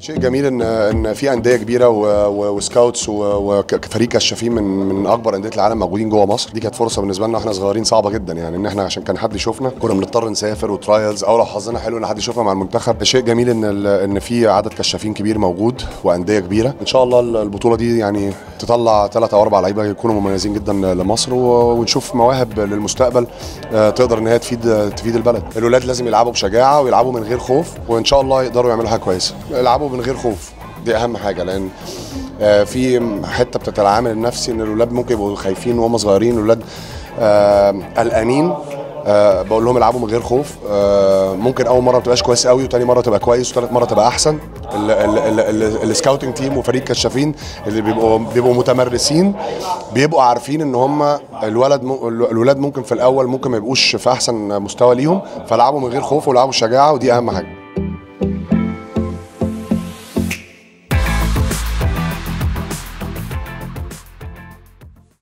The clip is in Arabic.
شيء جميل ان في انديه كبيره وسكاوتس وفريق كشافين من اكبر انديه العالم موجودين جوه مصر. دي كانت فرصه بالنسبه لنا واحنا صغيرين صعبه جدا، يعني ان احنا عشان كان حد يشوفنا كنا بنضطر نسافر وترايلز، او لو حظنا حلو ان حد يشوفنا مع المنتخب. شيء جميل ان في عدد كشافين كبير موجود وانديه كبيره. ان شاء الله البطوله دي يعني تطلع 3 أو 4 لعيبه يكونوا مميزين جدا لمصر، ونشوف مواهب للمستقبل تقدر ان هي تفيد البلد. الولاد لازم يلعبوا بشجاعه ويلعبوا من غير خوف، وان شاء الله يقدروا يعملوا حاجه كويسه. يلعبوا من غير خوف، دي اهم حاجه، لان في حته بتاعت العامل النفسي ان الولاد ممكن يبقوا خايفين وهم صغيرين. الولاد قلقانين، بقول لهم العبوا من غير خوف. ممكن اول مره ما تبقاش كويس قوي، وتاني مره تبقى كويس، وثالث مره تبقى احسن. السكاوتنج تيم وفريق كشافين اللي بيبقوا متمرسين بيبقوا عارفين ان هم الولاد ممكن في الاول ممكن ما يبقوش في احسن مستوى ليهم، فلعبوا من غير خوف ولعبوا شجاعه، ودي اهم حاجه.